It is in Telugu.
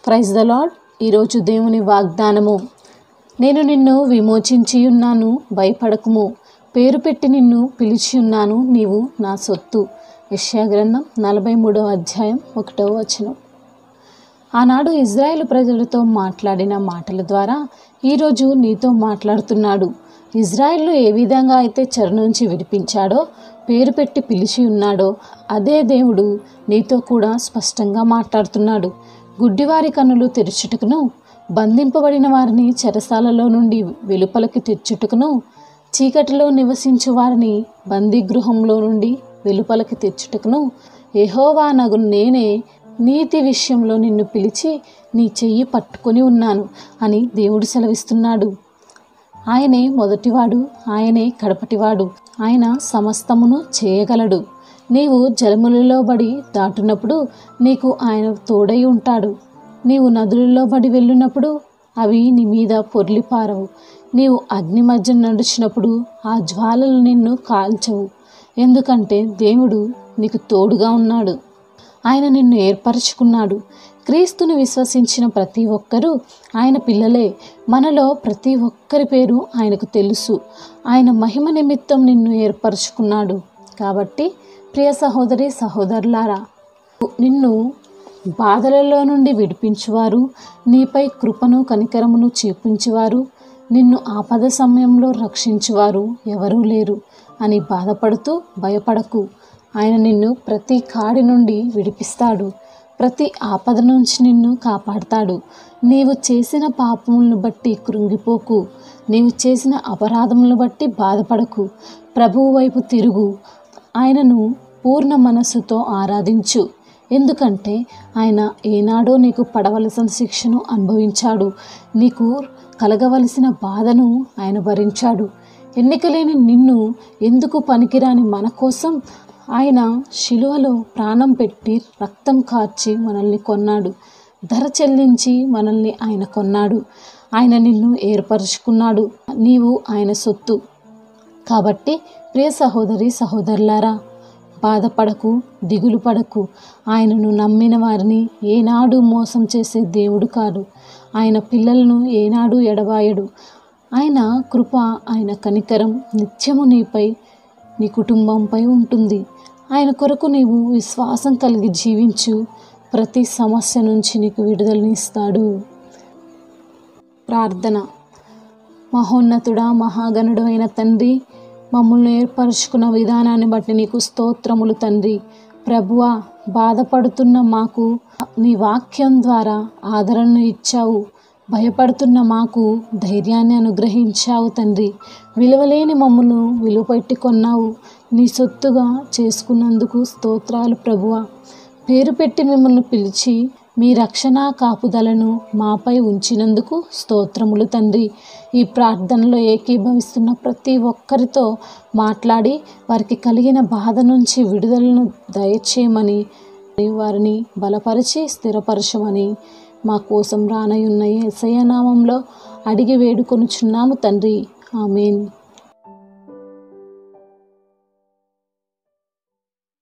Praise the lord. ఈరోజు దేవుని వాగ్దానము. నేను నిన్ను విమోచించి ఉన్నాను, భయపడకుము. పేరు పెట్టి నిన్ను పిలిచి ఉన్నాను, నీవు నా సొత్తు. యెషయా గ్రంథం 43వ అధ్యాయం 1వ వచనం. ఆనాడు ఇజ్రాయేలు ప్రజలతో మాట్లాడిన మాటల ద్వారా ఈరోజు నీతో మాట్లాడుతున్నాడు. ఇజ్రాయేలు ఏ విధంగా అయితే చెర నుంచి విడిపించాడో, పేరు పెట్టి పిలిచి ఉన్నాడో, అదే దేవుడు నీతో కూడా స్పష్టంగా మాట్లాడుతున్నాడు. గుడ్డివారి కన్నులు తెరుచుటకును, బంధింపబడిన వారిని చెరసాలలో నుండి వెలుపలకి తెచ్చుటకును, చీకటిలో నివసించు వారిని బందీగృహంలో నుండి వెలుపలకి తెచ్చుటకును, యెహోవానగు నేనే నీతి విషయంలో నిన్ను పిలిచి నీ చెయ్యి పట్టుకొని ఉన్నాను అని దేవుడు సెలవిస్తున్నాడు. ఆయనే మొదటివాడు, ఆయనే కడపటివాడు, ఆయన సమస్తమును చేయగలడు. నీవు జలములలో బడి దాటునప్పుడు నీకు ఆయన తోడై ఉంటాడు. నీవు నదులలో బడి వెళ్ళినప్పుడు అవి నీ మీద పొర్లిపారవు. నీవు అగ్ని మధ్య నడిచినప్పుడు ఆ జ్వాలలు నిన్ను కాల్చవు. ఎందుకంటే దేవుడు నీకు తోడుగా ఉన్నాడు. ఆయన నిన్ను ఏర్పరచుకున్నాడు. క్రీస్తుని విశ్వసించిన ప్రతి ఒక్కరూ ఆయన పిల్లలే. మనలో ప్రతి ఒక్కరి పేరు ఆయనకు తెలుసు. ఆయన మహిమ నిమిత్తం నిన్ను ఏర్పరచుకున్నాడు. కాబట్టి ప్రియ సహోదరి సహోదరులారా, నిన్ను బాధలలో నుండి విడిపించువారు, నీపై కృపను కనికరమును చూపించువారు, నిన్ను ఆపద సమయంలో రక్షించువారు ఎవరూ లేరు అని బాధపడుతూ భయపడకు. ఆయన నిన్ను ప్రతి కాడి నుండి విడిపిస్తాడు. ప్రతి ఆపద నుంచి నిన్ను కాపాడతాడు. నీవు చేసిన పాపములను బట్టి కృంగిపోకు. నీవు చేసిన అపరాధములను బట్టి బాధపడకు. ప్రభువు వైపు తిరుగు. ఆయనను పూర్ణ మనస్సుతో ఆరాధించు. ఎందుకంటే ఆయన ఏనాడో నీకు పడవలసిన శిక్షను అనుభవించాడు. నీకు కలగవలసిన బాధను ఆయన భరించాడు. ఎన్నికలేని నిన్ను ఎందుకు పనికిరాని మన కోసం ఆయన శిలువలో ప్రాణం పెట్టి రక్తం కార్చి మనల్ని కొన్నాడు. ధర చెల్లించి మనల్ని ఆయన కొన్నాడు. ఆయన నిన్ను ఏర్పరచుకున్నాడు. నీవు ఆయన సొత్తు. కాబట్టి ప్రియ సహోదరి సహోదరులారా, బాధపడకు, దిగులు పడకు. ఆయనను నమ్మిన వారిని ఏనాడు మోసం చేసే దేవుడు కాదు. ఆయన పిల్లలను ఏనాడు ఎడబాయడు. ఆయన కృప, ఆయన కనికరం నిత్యము నీపై, నీ కుటుంబంపై ఉంటుంది. ఆయన కొరకు నీవు విశ్వాసం కలిగి జీవించు. ప్రతి సమస్య నుంచి నీకు విడుదలనిస్తాడు. ప్రార్థన. మహోన్నతుడా, మహాగణుడు అయిన తండ్రి, మమ్మల్ని ఏర్పరచుకున్న విధానాన్ని బట్టి నీకు స్తోత్రములు తండ్రి. ప్రభువా, బాధపడుతున్న మాకు నీ వాక్యం ద్వారా ఆదరణను ఇచ్చావు. భయపడుతున్న మాకు ధైర్యాన్ని అనుగ్రహించావు తండ్రి. విలువలేని మమ్మల్ని విలువ పెట్టి కొన్నావు. నీ సొత్తుగా చేసుకున్నందుకు స్తోత్రాలు ప్రభువా. పేరు పెట్టి మిమ్మల్ని పిలిచి మీ రక్షణ కాపుదలను మాపై ఉంచినందుకు స్తోత్రములు తండ్రి. ఈ ప్రార్థనలో ఏకీభవిస్తున్న ప్రతి ఒక్కరితో మాట్లాడి వారికి కలిగిన బాధ నుంచి విడుదలను దయచేయమని, వారిని బలపరిచి స్థిరపరచమని మా కోసం రానయున్న యేసయ్య నామంలో అడిగి వేడుకొనుచున్నాము తండ్రి. ఆమేన్.